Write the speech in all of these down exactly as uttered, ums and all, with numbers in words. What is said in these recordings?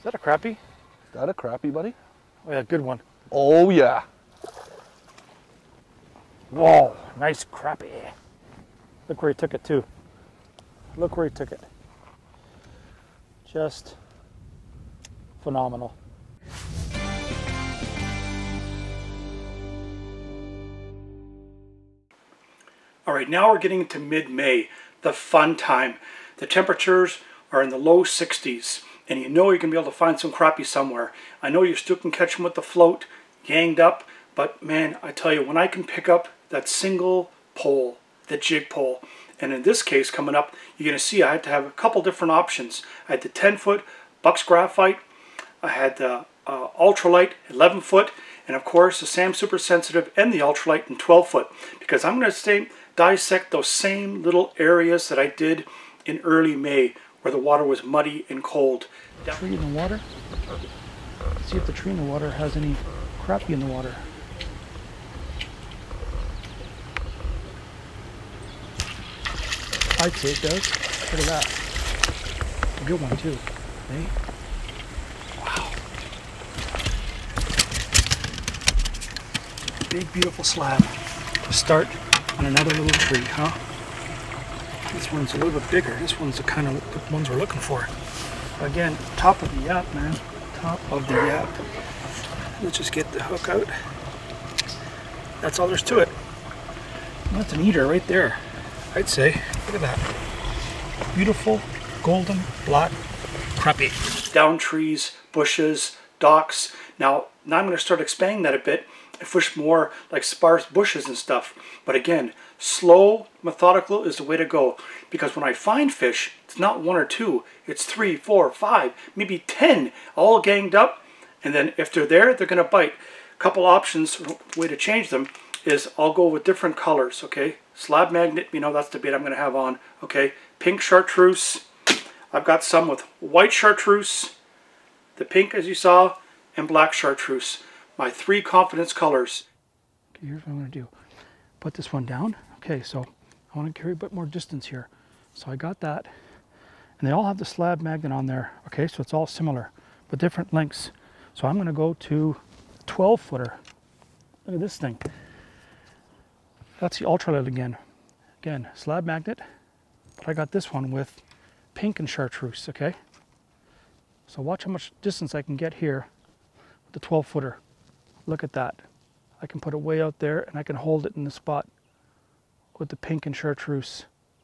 that a crappie? Is that a crappie, buddy? Oh yeah, good one. Oh yeah. Whoa, nice crappie. Look where he took it too. Look where he took it. Just phenomenal. All right, now we're getting into mid-May, the fun time. The temperatures are in the low sixties, and you know you're going to be able to find some crappie somewhere. I know you still can catch them with the float, ganged up, but man, I tell you, when I can pick up that single pole, the jig pole, and in this case, coming up, you're going to see I had to have a couple different options. I had the ten foot Bucks Graphite, I had the uh, ultralight eleven foot, and of course the Sam Super Sensitive and the ultralight in twelve foot, because I'm going to stay dissect those same little areas that I did in early May where the water was muddy and cold. Tree in the water. See if the tree in the water has any crappie in the water. I'd say it does. Look at that. A good one too. Hey? Wow. Big beautiful slab to start on another little tree, huh? This one's a little bit bigger. This one's the kind of the ones we're looking for. Again, top of the yap, man. Top of the yap. Let's just get the hook out. That's all there's to it. That's an eater right there, I'd say. Look at that. Beautiful golden black crappie. Down trees, bushes, docks. Now, now I'm going to start expanding that a bit. I fish more like sparse bushes and stuff. But again, slow, methodical is the way to go. Because when I find fish, it's not one or two. It's three, four, five, maybe ten, all ganged up. And then if they're there, they're going to bite. A couple options, way to change them, is I'll go with different colors, okay? Slab magnet, you know, that's the bait I'm going to have on, okay? Pink chartreuse. I've got some with white chartreuse, the pink as you saw, and black chartreuse. My three confidence colors. Okay, here's what I'm going to do. Put this one down. Okay, so I want to carry a bit more distance here. So I got that. And they all have the slab magnet on there. Okay, so it's all similar, but different lengths. So I'm going to go to twelve footer. Look at this thing. That's the ultralight again. Again, slab magnet. But I got this one with pink and chartreuse, okay? So watch how much distance I can get here with the twelve footer. Look at that. I can put it way out there and I can hold it in the spot with the pink and chartreuse.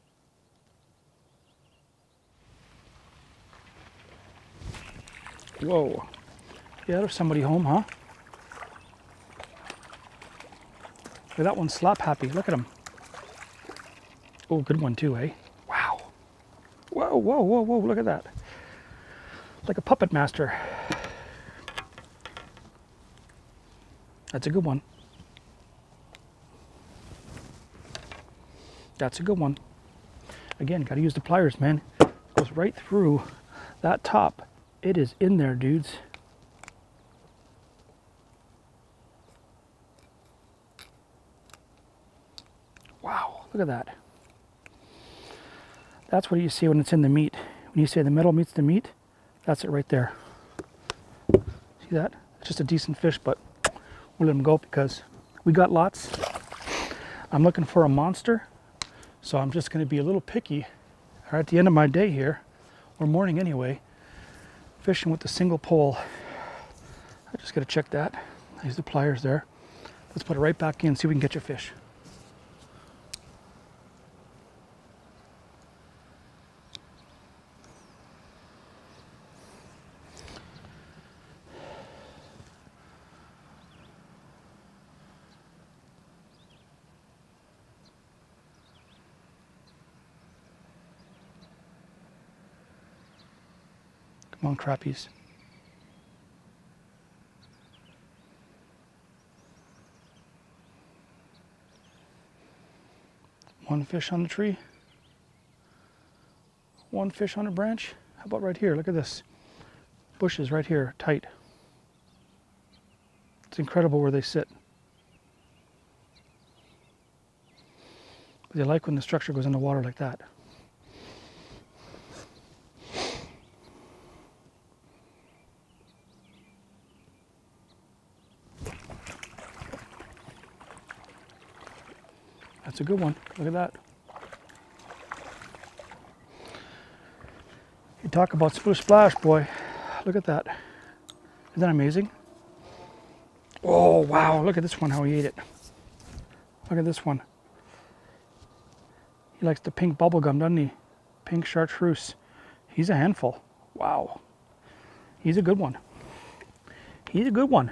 Whoa. Yeah, there's somebody home, huh? Look at that one, slap happy. Look at him. Oh, good one too, eh? Wow. Whoa, whoa, whoa, whoa, look at that. Like a puppet master. That's a good one. That's a good one. Again, got to use the pliers, man. It goes right through that top. It is in there, dudes. Wow, look at that. That's what you see when it's in the meat. When you say the metal meets the meat, that's it right there. See that? It's just a decent fish, but we'll let him go because we got lots. I'm looking for a monster, so I'm just going to be a little picky at the end of my day here, or morning anyway, fishing with the single pole. I just got to check that. I use the pliers there. Let's put it right back in, see if we can get your fish. Come on, crappies. One fish on the tree. One fish on a branch. How about right here? Look at this. Bushes right here, tight. It's incredible where they sit. They like when the structure goes in the water like that. That's a good one. Look at that. You talk about splish splash, boy. Look at that. Isn't that amazing? Oh, wow. Look at this one, how he ate it. Look at this one. He likes the pink bubble gum, doesn't he? Pink chartreuse. He's a handful. Wow. He's a good one. He's a good one.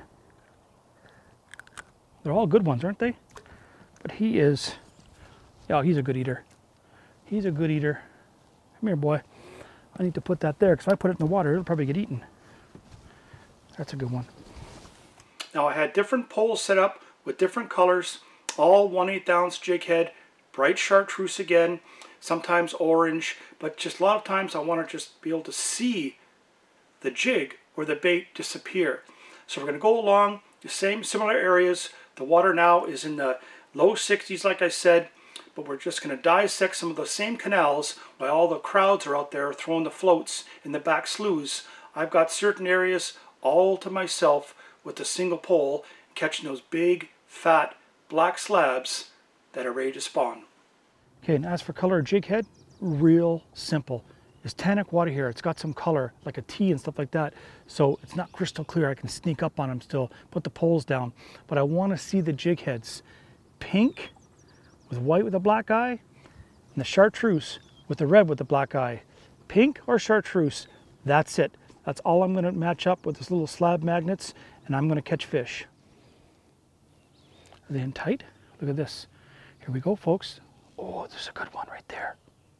They're all good ones, aren't they? But he is, yeah, he's a good eater. He's a good eater. Come here, boy. I need to put that there, because if I put it in the water, it'll probably get eaten. That's a good one. Now I had different poles set up with different colors, all one eighth ounce jig head, bright chartreuse again, sometimes orange, but just a lot of times I want to just be able to see the jig or the bait disappear. So we're going to go along the same similar areas. The water now is in the low sixties, like I said, but we're just going to dissect some of the same canals while all the crowds are out there throwing the floats in the back sloughs. I've got certain areas all to myself with a single pole, catching those big, fat, black slabs that are ready to spawn. Okay, and as for color of jig head, real simple. It's tannic water here. It's got some color, like a tea and stuff like that. So it's not crystal clear. I can sneak up on them still, put the poles down. But I want to see the jig heads. Pink with white with a black eye, and the chartreuse with the red with the black eye. Pink or chartreuse, that's it. That's all I'm going to match up with this little slab magnets, and I'm going to catch fish. Are they in tight? Look at this. Here we go, folks. Oh, there's a good one right there.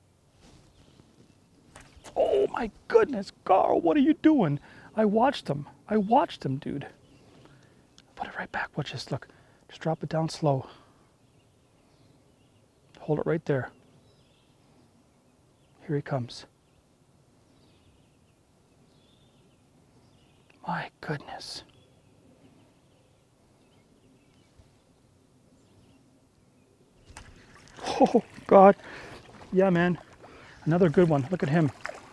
Oh my goodness, Carl, what are you doing? I watched him. I watched him, dude. Put it right back. Watch this. Look. Just drop it down slow. Hold it right there. Here he comes. My goodness. Oh, God. Yeah, man. Another good one. Look at him.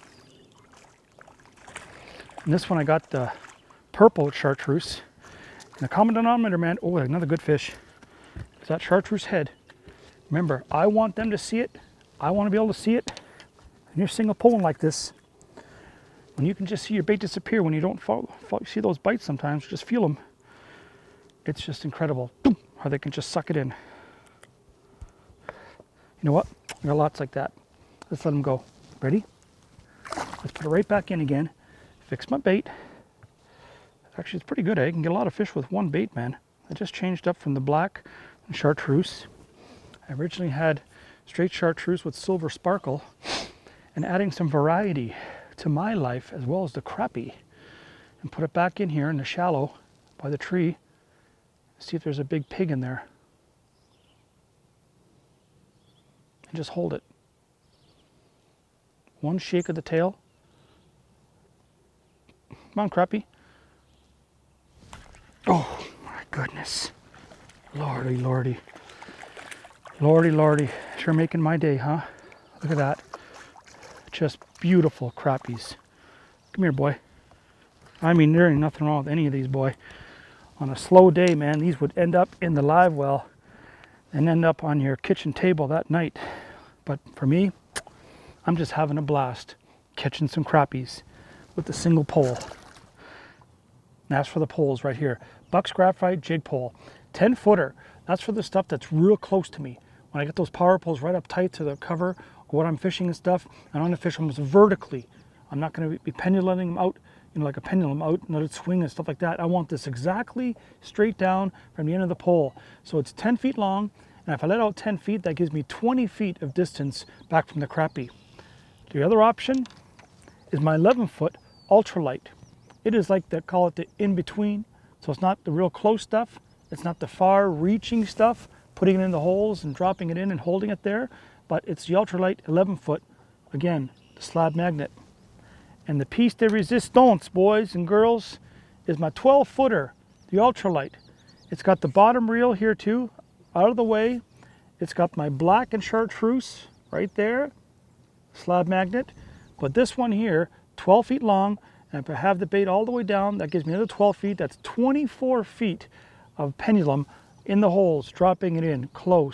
And this one I got the purple chartreuse. And the common denominator, man. Oh, another good fish. Is that chartreuse head. Remember, I want them to see it. I want to be able to see it. And you're single pulling like this. When you can just see your bait disappear when you don't follow, follow, see those bites sometimes, just feel them. It's just incredible. Boom, how they can just suck it in. You know what? I got lots like that. Let's let them go. Ready? Let's put it right back in again. Fix my bait. Actually, it's pretty good. I can get a lot of fish with one bait, man. I just changed up from the black and chartreuse. I originally had straight chartreuse with silver sparkle, and adding some variety to my life as well as the crappie, and put it back in here in the shallow by the tree. See if there's a big pig in there. And just hold it. One shake of the tail. Come on, crappie. Oh my goodness. Lordy, lordy. Lordy, lordy. Sure making my day, huh? Look at that. Just beautiful crappies. Come here, boy. I mean, there ain't nothing wrong with any of these, boy. On a slow day, man, these would end up in the live well and end up on your kitchen table that night. But for me, I'm just having a blast catching some crappies with a single pole. And that's for the poles right here. Buck's Graphite jig pole. ten footer. That's for the stuff that's real close to me. When I get those power poles right up tight to the cover or what I'm fishing and stuff, I want to fish almost vertically. I'm not going to be pendulating them out, you know, like a pendulum out and let it swing and stuff like that. I want this exactly straight down from the end of the pole. So it's ten feet long, and if I let out ten feet, that gives me twenty feet of distance back from the crappie. The other option is my eleven foot ultralight. It is like they call it the in-between. So it's not the real close stuff. It's not the far-reaching stuff, putting it in the holes and dropping it in and holding it there. But it's the ultralight eleven foot, again, the slab magnet. And the piece de resistance, boys and girls, is my twelve footer, the ultralight. It's got the bottom reel here too, out of the way. It's got my black and chartreuse right there, slab magnet. But this one here, twelve feet long, and if I have the bait all the way down, that gives me another twelve feet. That's twenty-four feet of pendulum in the holes, dropping it in close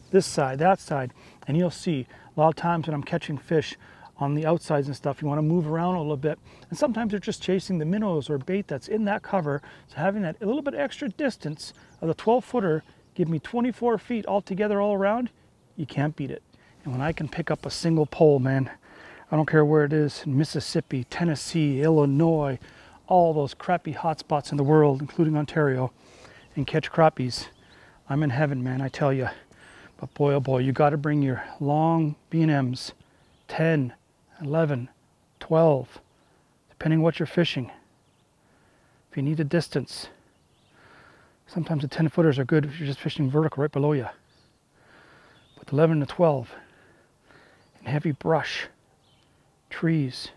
this side, that side, and you'll see a lot of times when I'm catching fish on the outsides and stuff, you want to move around a little bit, and sometimes they're just chasing the minnows or bait that's in that cover. So having that a little bit extra distance of the twelve footer give me twenty-four feet altogether all around, you can't beat it. And when I can pick up a single pole, man, I don't care where it is, in Mississippi, Tennessee, Illinois, all those crappie hotspots in the world, including Ontario, and catch crappies, I'm in heaven, man, I tell you. But boy, oh boy, you got to bring your long B and Ms, ten, eleven, twelve, depending what you're fishing. If you need a distance, sometimes the ten footers are good if you're just fishing vertical right below you. But eleven to twelve, and heavy brush, trees,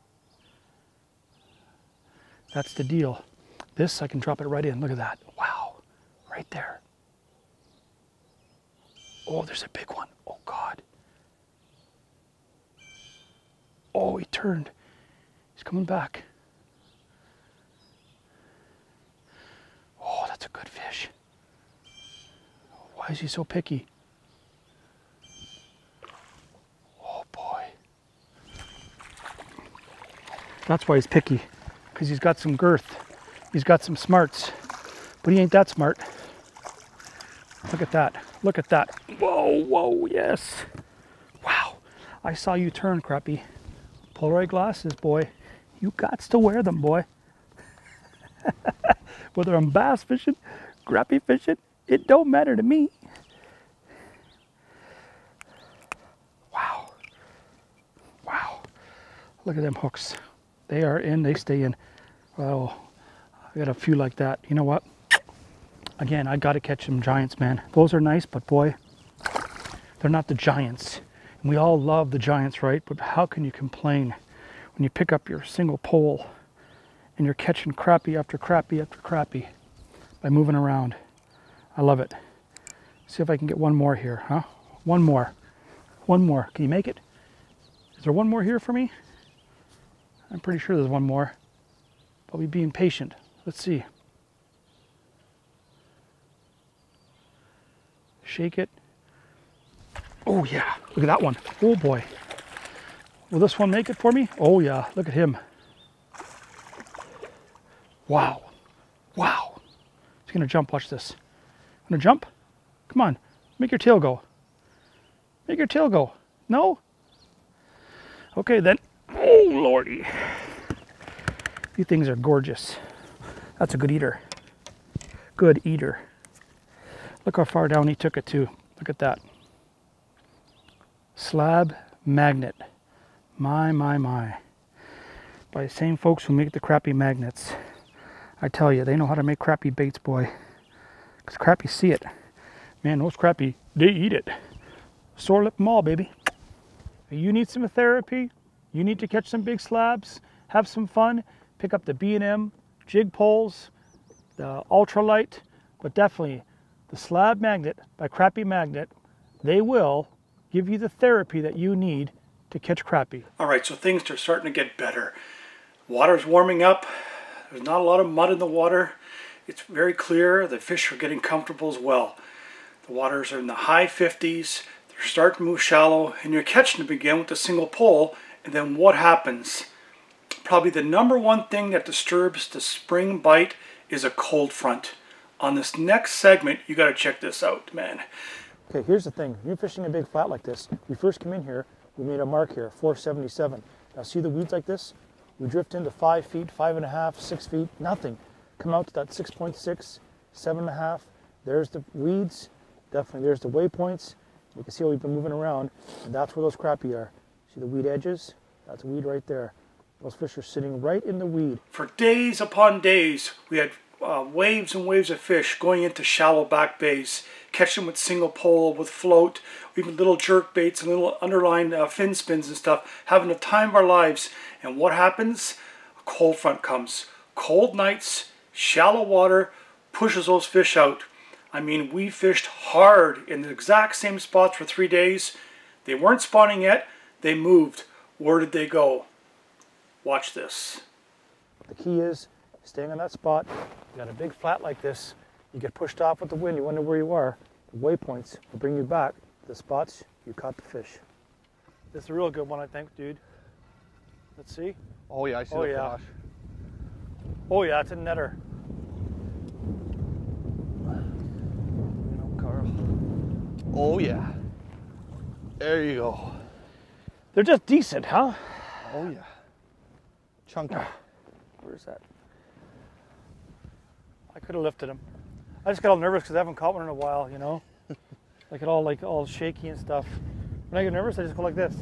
that's the deal. This, I can drop it right in. Look at that. Wow, right there. Oh, there's a big one. Oh, God. Oh, he turned. He's coming back. Oh, that's a good fish. Why is he so picky? Oh, boy. That's why he's picky, because he's got some girth. He's got some smarts, but he ain't that smart. Look at that. Look at that. Whoa, whoa, yes. Wow. I saw you turn, crappie. Polaroid glasses, boy. You gots to wear them, boy. Whether I'm bass fishing, crappie fishing, it don't matter to me. Wow. Wow. Look at them hooks. They are in, they stay in. Well, I got a few like that. You know what? Again, I got to catch some giants, man. Those are nice, but boy, they're not the giants. And we all love the giants, right? But how can you complain when you pick up your single pole and you're catching crappie after crappie after crappie by moving around? I love it. See if I can get one more here, huh? One more. One more. Can you make it? Is there one more here for me? I'm pretty sure there's one more. I'll be being patient. Let's see. Shake it. Oh yeah, look at that one. Oh boy. Will this one make it for me? Oh yeah, look at him. Wow. Wow. He's gonna jump, watch this. Gonna jump? Come on, make your tail go. Make your tail go. No? Okay then. Oh lordy. These things are gorgeous. That's a good eater. Good eater. Look how far down he took it to. Look at that. Slab magnet. My, my, my. By the same folks who make the crappie magnets. I tell you, they know how to make crappie baits, boy. Because crappie see it. Man, those crappie, they eat it. Sore lip them all, baby. You need some therapy. You need to catch some big slabs. Have some fun. Pick up the B and M, jig poles, the ultralight, but definitely the slab magnet by Crappie Magnet. They will give you the therapy that you need to catch crappie. All right, so things are starting to get better. Water's warming up. There's not a lot of mud in the water. It's very clear. The fish are getting comfortable as well. The waters are in the high fifties. They're starting to move shallow, and you're catching to begin with a single pole. And then what happens? Probably the number one thing that disturbs the spring bite is a cold front. On this next segment, you got to check this out, man. Okay, here's the thing. You're fishing a big flat like this. We first come in here, we made a mark here, four seventy-seven. Now see the weeds like this? We drift into five feet, five and a half, six feet, nothing. Come out to that six point six, seven and a half. There's the weeds. Definitely there's the waypoints. You can see how we've been moving around, and that's where those crappie are. See the weed edges? That's a weed right there. Those fish are sitting right in the weed. For days upon days, we had uh, waves and waves of fish going into shallow back bays, catching with single pole, with float, even little jerk baits and little underline uh, fin spins and stuff, having the time of our lives. And what happens? A cold front comes. Cold nights, shallow water, pushes those fish out. I mean, we fished hard in the exact same spots for three days. They weren't spawning yet. They moved. Where did they go? Watch this. The key is staying on that spot. You got a big flat like this. You get pushed off with the wind. You wonder where you are. The waypoints will bring you back to the spots you caught the fish. This is a real good one, I think, dude. Let's see. Oh yeah, I see Oh, the yeah. flash. Oh yeah, it's a netter. You know, Carl. Oh yeah. There you go. They're just decent, huh? Oh yeah. Chunky. Where's that? I could have lifted him. I just got all nervous because I haven't caught one in a while, you know? Like it all like all shaky and stuff. When I get nervous, I just go like this.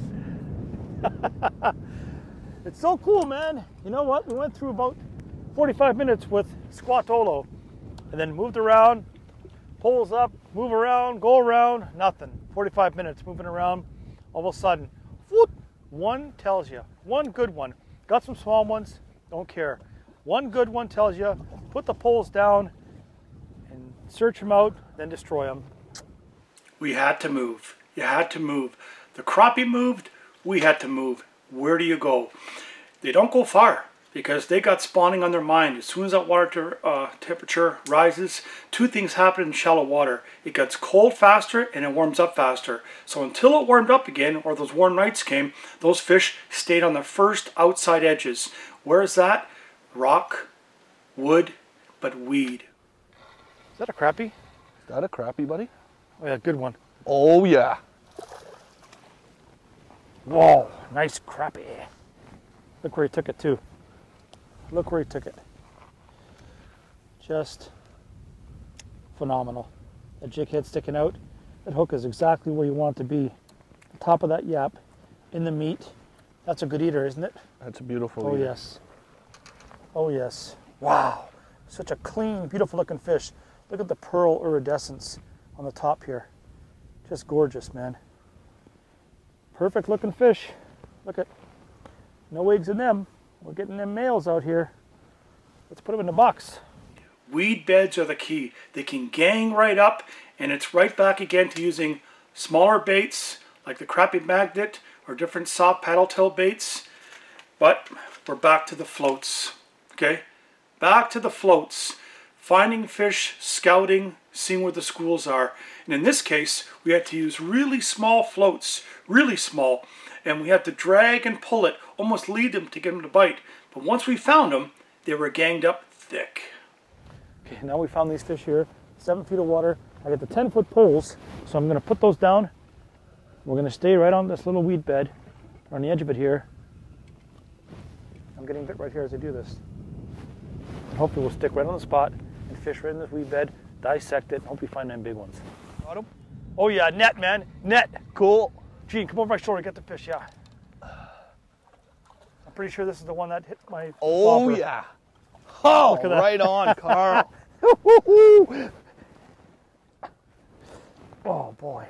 It's so cool, man. You know what? We went through about forty-five minutes with Squatolo and then moved around, poles up, move around, go around, nothing. forty-five minutes moving around. All of a sudden, whoop, one tells you, one good one. Got some small ones, don't care. One good one tells you, put the poles down and search them out, then destroy them. We had to move. You had to move. The crappie moved, we had to move. Where do you go? They don't go far because they got spawning on their mind. As soon as that water uh, temperature rises, two things happen in shallow water. It gets cold faster and it warms up faster. So until it warmed up again, or those warm nights came, those fish stayed on the first outside edges. Where is that? Rock, wood, but weed. Is that a crappie? Is that a crappie, buddy? Oh yeah, good one. Oh yeah. Whoa, nice crappie. Look where he took it too. Look where he took it. Just phenomenal. That jig head sticking out. That hook is exactly where you want it to be. The top of that yap, in the meat. That's a good eater, isn't it? That's a beautiful Oh eater. yes. Oh yes. Wow. Such a clean, beautiful looking fish. Look at the pearl iridescence on the top here. Just gorgeous, man. Perfect looking fish. Look at, no eggs in them. We're getting them males out here. Let's put them in the box. Weed beds are the key. They can gang right up and it's right back again to using smaller baits like the crappie magnet or different soft paddle tail baits. But we're back to the floats, okay? Back to the floats. Finding fish, scouting, seeing where the schools are. And in this case, we had to use really small floats, really small. And we had to drag and pull it, almost lead them to get them to bite. But once we found them, they were ganged up thick. Okay, now we found these fish here, seven feet of water. I got the ten foot poles, so I'm gonna put those down. We're gonna stay right on this little weed bed, on the edge of it here. I'm getting bit right here as I do this. And hopefully we'll stick right on the spot and fish right in this weed bed, dissect it, and hope we find them big ones. Got them? Oh yeah, net, man, net. Cool. Gene, come over my shoulder, get the fish, yeah. I'm pretty sure this is the one that hit my Oh bobber. yeah. Oh, Look at that. right on, Carl. Oh boy.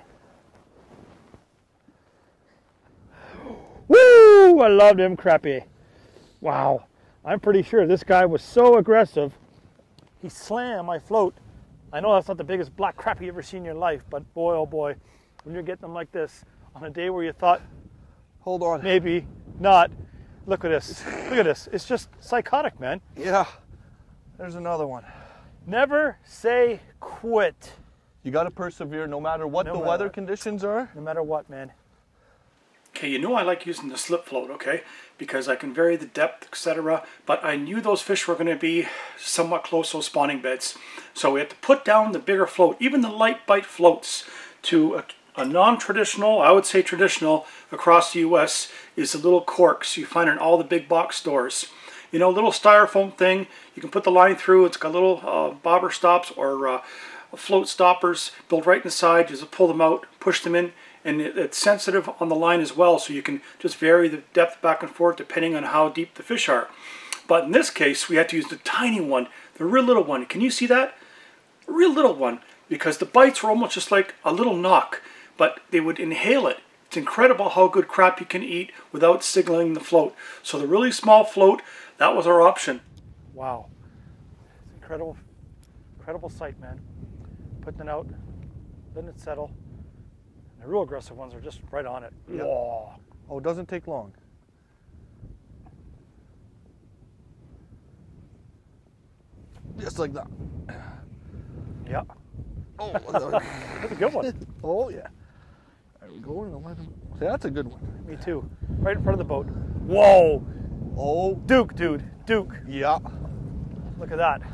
Woo! I loved him, crappie. Wow. I'm pretty sure this guy was so aggressive, he slammed my float. I know that's not the biggest black crappie you've ever seen in your life, but boy, oh boy, when you're getting them like this on a day where you thought, Hold on. maybe not, look at this. Look at this. It's just psychotic, man. Yeah. There's another one. Never say quit. You got to persevere no matter what No the matter weather what. conditions are. No matter what, man. Okay, you know I like using the slip float, okay? Because I can vary the depth, et cetera. But I knew those fish were going to be somewhat close to those spawning beds. So we had to put down the bigger float, even the light bite floats, to a, a non-traditional, I would say traditional, across the U S is the little corks you find in all the big box stores. You know, little styrofoam thing, you can put the line through, it's got little uh, bobber stops or uh, float stoppers built right inside. You just pull them out, push them in, and it, it's sensitive on the line as well, so you can just vary the depth back and forth depending on how deep the fish are. But in this case, we had to use the tiny one, the real little one. Can you see that? A real little one, because the bites were almost just like a little knock, but they would inhale it. It's incredible how good crappie can eat without signaling the float. So the really small float, that was our option. Wow. It's incredible, incredible sight, man. Putting it out, letting it settle. The real aggressive ones are just right on it. Yeah. Whoa. Oh, it doesn't take long. Just like that. Yeah. Oh, That's a good one. oh yeah. There we go. See, that's a good one. Me too. Right in front of the boat. Whoa. Oh. Duke, dude. Duke. Yeah. Look at that.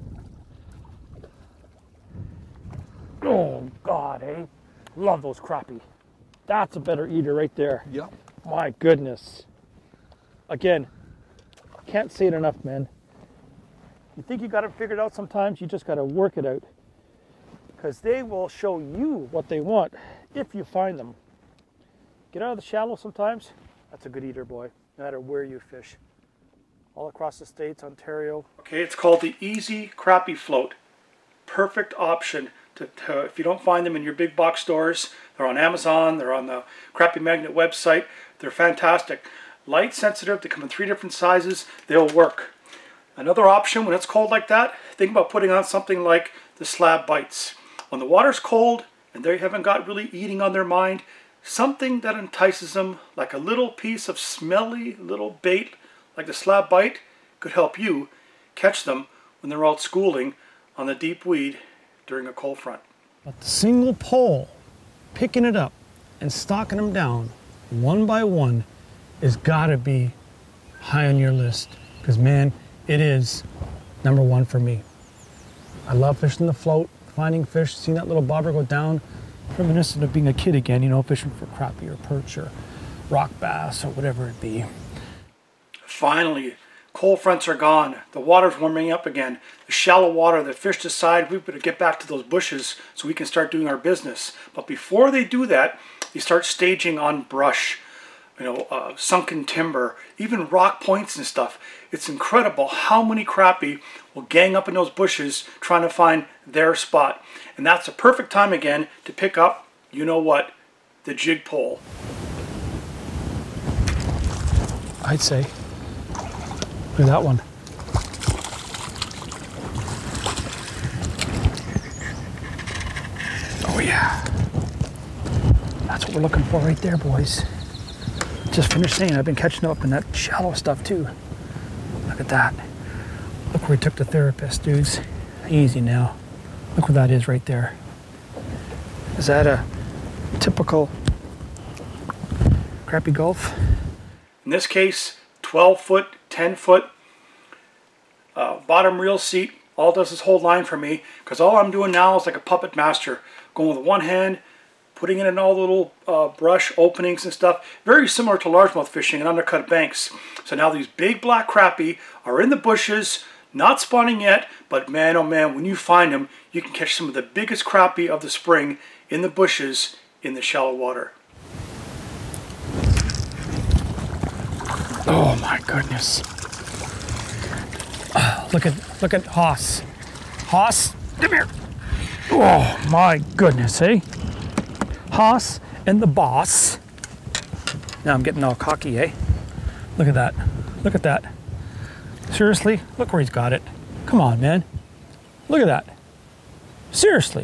Oh, God, eh? Love those crappie. That's a better eater right there. Yeah. My goodness. Again, can't say it enough, man. You think you got it figured out sometimes, you just got to work it out. Because they will show you what they want if you find them. Get out of the shallow sometimes. That's a good eater, boy, no matter where you fish. All across the States, Ontario. Okay, it's called the Easy Crappie Float. Perfect option to, to, if you don't find them in your big box stores. They're on Amazon, they're on the Crappie Magnet website. They're fantastic. Light sensitive, they come in three different sizes. They'll work. Another option when it's cold like that, think about putting on something like the slab bites. When the water's cold and they haven't got really eating on their mind, something that entices them, like a little piece of smelly little bait like the slab bite, could help you catch them when they're out schooling on the deep weed during a cold front. But the single pole, picking it up and stalking them down one by one, has got to be high on your list. Because man, it is number one for me. I love fishing the float, finding fish, seeing that little bobber go down, reminiscent of being a kid again, you know, fishing for crappie or perch or rock bass or whatever it be. Finally, cold fronts are gone. The water's warming up again. The shallow water, the fish decide we better get back to those bushes so we can start doing our business. But before they do that, they start staging on brush, you know, uh, sunken timber, even rock points and stuff. It's incredible how many crappie will gang up in those bushes trying to find their spot. And that's a perfect time again to pick up, you know what, the jig pole. I'd say. Look at that one. Oh yeah. That's what we're looking for right there, boys. Just finished saying, I've been catching up in that shallow stuff too. Look at that. Look where we took the therapist, dudes. Easy now. Look where that is right there. Is that a typical crappie gulf? In this case, twelve foot, ten foot, uh, bottom reel seat. All it does is hold line for me, because all I'm doing now is like a puppet master. Going with one hand, putting it in all the little uh, brush openings and stuff. Very similar to largemouth fishing and undercut banks. So now these big black crappie are in the bushes, not spawning yet, but man, oh man, when you find them, you can catch some of the biggest crappie of the spring in the bushes in the shallow water. Oh my goodness. Oh, look at, look at Haas. Haas, come here. Oh my goodness, eh? Haas and the boss. Now I'm getting all cocky, eh? Look at that. Look at that. Seriously? Look where he's got it. Come on, man. Look at that. Seriously.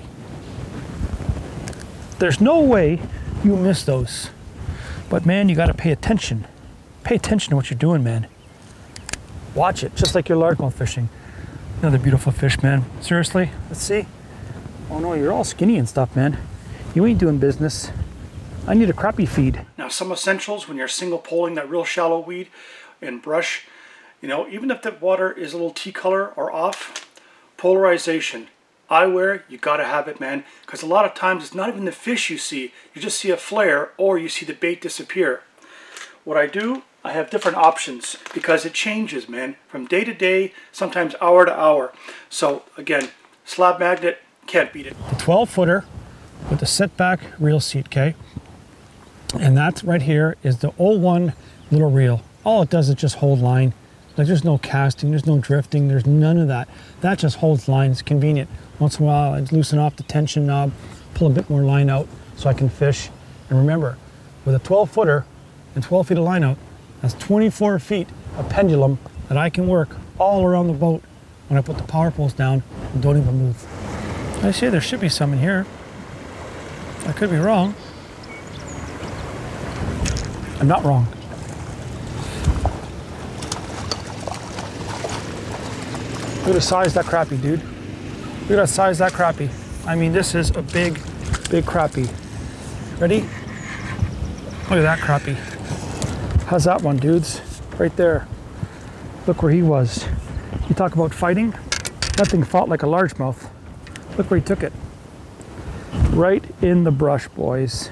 There's no way you miss those. But man, you got to pay attention. Pay attention to what you're doing, man. Watch it, just like your largemouth fishing. Another beautiful fish, man. Seriously? Let's see. Oh no, you're all skinny and stuff, man. You ain't doing business. I need a crappie feed. Now, some essentials when you're single poling that real shallow weed and brush, you know, even if the water is a little tea color or off, polarization. Eyewear, you gotta have it, man. Because a lot of times it's not even the fish you see. You just see a flare or you see the bait disappear. What I do, I have different options because it changes, man. From day to day, sometimes hour to hour. So again, slab magnet, can't beat it. The twelve footer with the setback reel seat, okay? And that right here is the oh one little reel. All it does is just hold line. Like there's no casting, there's no drifting, there's none of that. That just holds line, it's convenient. Once in a while, I loosen off the tension knob, pull a bit more line out so I can fish. And remember, with a twelve footer and twelve feet of line out, that's twenty-four feet of pendulum that I can work all around the boat when I put the power poles down and don't even move. I say there should be some in here. I could be wrong. I'm not wrong. Look at the size of that crappie, dude. Look at the size of that crappie. I mean, this is a big, big crappie. Ready? Look at that crappie. How's that one, dudes? Right there. Look where he was. You talk about fighting? That thing fought like a largemouth. Look where he took it. Right in the brush, boys.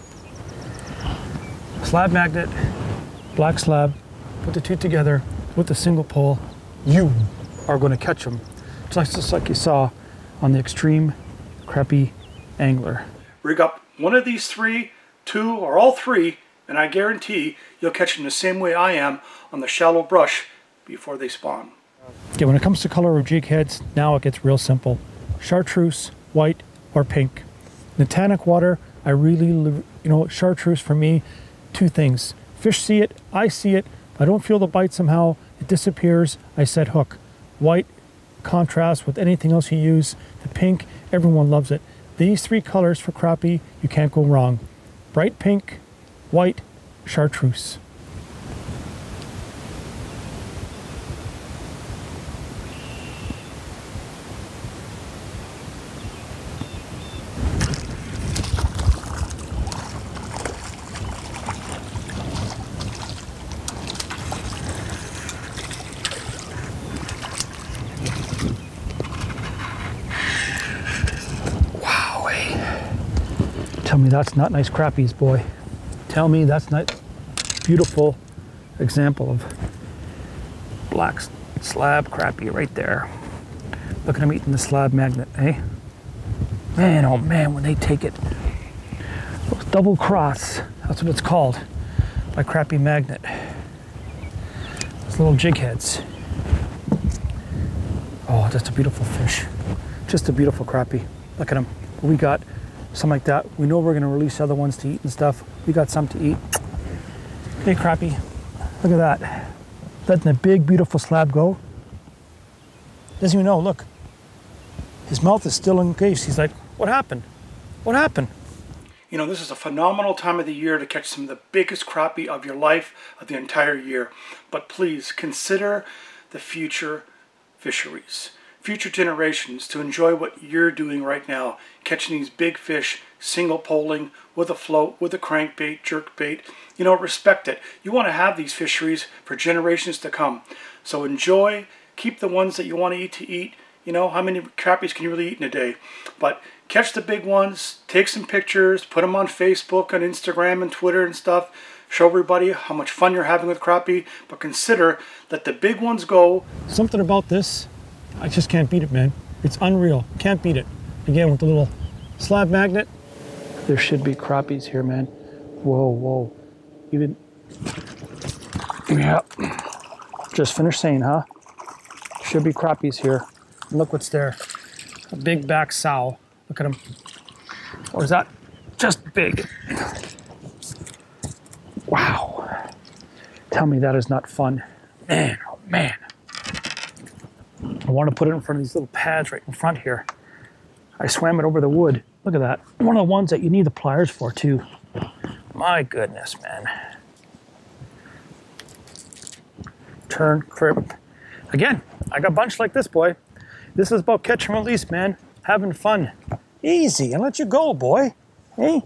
Slab magnet, black slab, put the two together with a single pole. You are going to catch them. Just, just like you saw on the Xtreme Crappie Angler. Rig up one of these three, two, or all three, and I guarantee you'll catch them the same way I am on the shallow brush before they spawn. Okay, when it comes to color of jig heads, now it gets real simple. Chartreuse, white, or pink. In the tannic water, I really, you know, chartreuse for me, two things. Fish see it, I see it, I don't feel the bite somehow, it disappears, I set hook. White, contrast with anything else you use. The pink, everyone loves it. These three colors for crappie, you can't go wrong. Bright pink, white, chartreuse. Tell me that's not nice crappies, boy. Tell me that's not beautiful example of black slab crappie right there. Look at them eating the slab magnet, eh? Man, oh man, when they take it. Those double cross, that's what it's called, by crappie magnet. Those little jig heads. Oh, just a beautiful fish. Just a beautiful crappie. Look at them. We got something like that. We know we're going to release other ones to eat and stuff. We got some to eat. Hey, crappie. Look at that. Letting the big, beautiful slab go. Doesn't even know. Look. His mouth is still engaged. He's like, what happened? What happened? You know, this is a phenomenal time of the year to catch some of the biggest crappie of your life, of the entire year. But please consider the future fisheries. Future generations to enjoy what you're doing right now, catching these big fish, single poling, with a float, with a crankbait, jerkbait. You know, respect it. You want to have these fisheries for generations to come. So enjoy, keep the ones that you want to eat to eat. You know, how many crappies can you really eat in a day? But catch the big ones, take some pictures, put them on Facebook, on Instagram and Twitter and stuff. Show everybody how much fun you're having with crappie, but consider that the big ones go. Something about this, I just can't beat it, man. It's unreal. Can't beat it. Again, with the little slab magnet. There should be crappies here, man. Whoa, whoa. Even, yeah. Just finished saying, huh? Should be crappies here. Look what's there. A big back sow. Look at him. Or is that just big? Wow. Tell me that is not fun. Man, oh man. I want to put it in front of these little pads right in front here. I swam it over the wood. Look at that. One of the ones that you need the pliers for too. My goodness, man. Turn, crimp. Again, I got a bunch like this, boy. This is about catch and release, man. Having fun. Easy, and let you go, boy. Hey?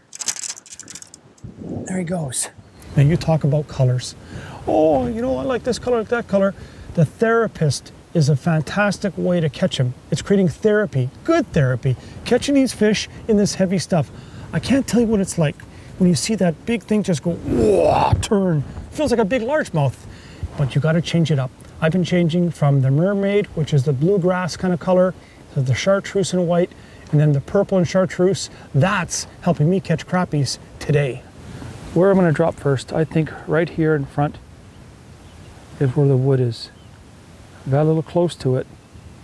There he goes. Now you talk about colors. Oh, you know, I like this color, like that color. The therapist is a fantastic way to catch them. It's creating therapy, good therapy. Catching these fish in this heavy stuff. I can't tell you what it's like when you see that big thing just go, whoa, turn. Feels like a big largemouth, but you gotta change it up. I've been changing from the mermaid, which is the bluegrass kind of color, to the chartreuse and white, and then the purple and chartreuse. That's helping me catch crappies today. Where I'm gonna drop first, I think right here in front is where the wood is. Got a little close to it.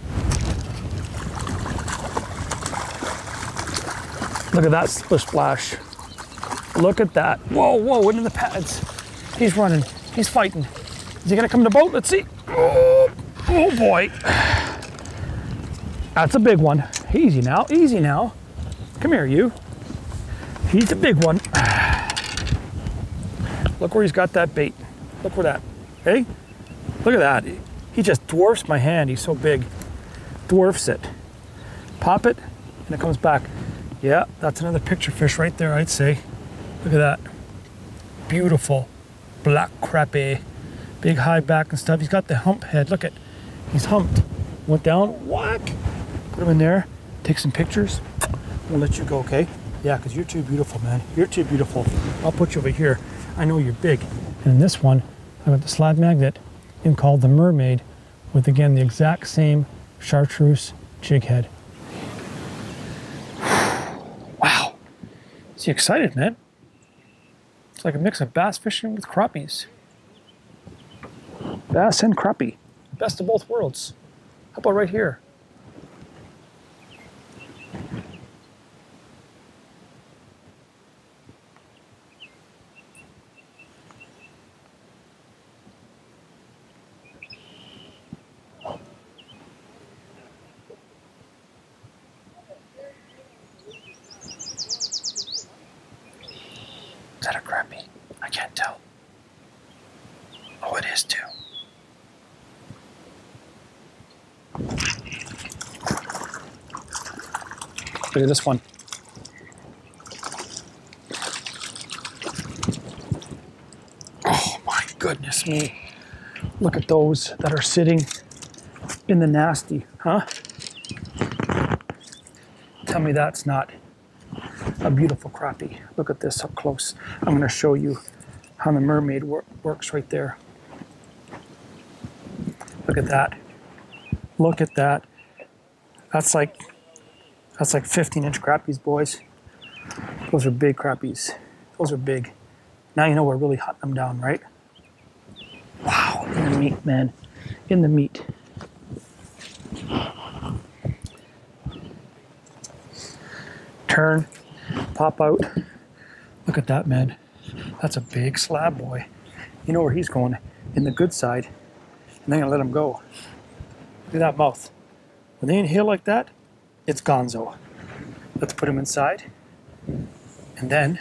Look at that splish splash. Look at that. Whoa, whoa, into the pads. He's running, he's fighting. Is he gonna come to boat? Let's see. Oh, oh boy. That's a big one. Easy now, easy now. Come here, you. He's a big one. Look where he's got that bait. Look where that, hey? Look at that. He just dwarfs my hand, he's so big. Dwarfs it. Pop it, and it comes back. Yeah, that's another picture fish right there, I'd say. Look at that. Beautiful black crappie. Big high back and stuff. He's got the hump head. Look at, he's humped. Went down, whack. Put him in there, take some pictures. We'll let you go, okay? Yeah, because you're too beautiful, man. You're too beautiful. I'll put you over here. I know you're big. And in this one, I got the slab magnet in called the Mermaid with, again, the exact same chartreuse jig head. Wow. Is he excited, man? It's like a mix of bass fishing with crappies. Bass and crappie. Best of both worlds. How about right here? Is that a crappie? I can't tell. Oh, it is too. Look at this one. Oh my goodness me. Look at those that are sitting in the nasty, huh? Tell me that's not a beautiful crappie. Look at this up close. I'm going to show you how the Mermaid wor works right there. Look at that. Look at that. That's like that's like fifteen inch crappies, boys. Those are big crappies. Those are big. Now you know we're really hunting them down, right? Wow, in the meat, man. In the meat. Turn, pop out. Look at that, man. That's a big slab, boy. You know where he's going, in the good side. And then I'm gonna let him go. Look at that mouth. When they inhale like that, it's gonzo. Let's put him inside. And then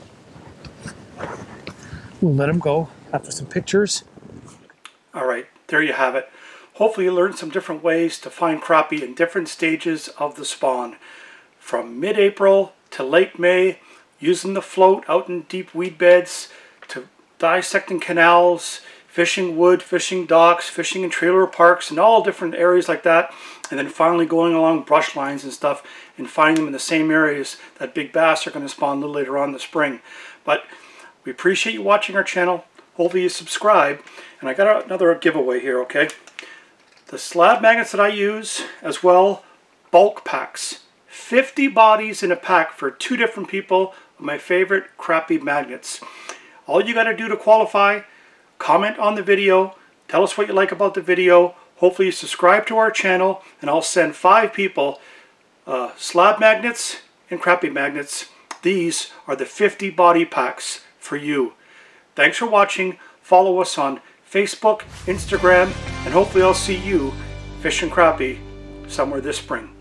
we'll let him go after some pictures. All right, there you have it. Hopefully you learned some different ways to find crappie in different stages of the spawn. From mid-April to late May, using the float out in deep weed beds, to dissecting canals, fishing wood, fishing docks, fishing in trailer parks, and all different areas like that, and then finally going along brush lines and stuff and finding them in the same areas that big bass are going to spawn a little later on in the spring. But we appreciate you watching our channel. Hopefully you subscribe. And I got another giveaway here, okay? The slab magnets that I use, as well, bulk packs. fifty bodies in a pack for two different people of my favorite crappie magnets. All you got to do to qualify, comment on the video, tell us what you like about the video, hopefully you subscribe to our channel, and I'll send five people uh, slab magnets and crappie magnets. These are the fifty body packs for you. Thanks for watching. Follow us on Facebook, Instagram, and hopefully I'll see you fishing crappie somewhere this spring.